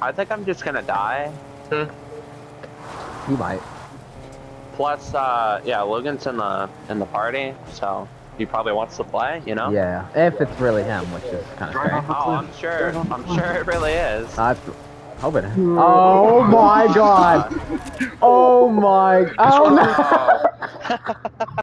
I think I'm just gonna die. You might. Plus, yeah, Logan's in the party, so he probably wants to play, you know? Yeah, if it's really him, which is kind of strange. Oh, I'm sure it really is. Hope it. Oh my god! Oh my! Oh no!